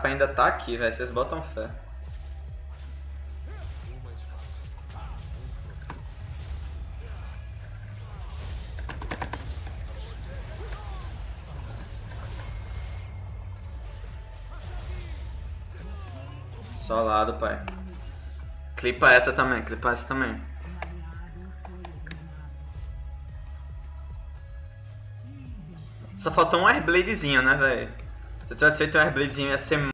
capa ainda tá aqui, velho. Vocês botam fé. Solado, pai. Clipa essa também, clipa essa também. Só faltou um Airbladezinho, né, velho? Se eu tivesse feito um Airbladezinho ia ser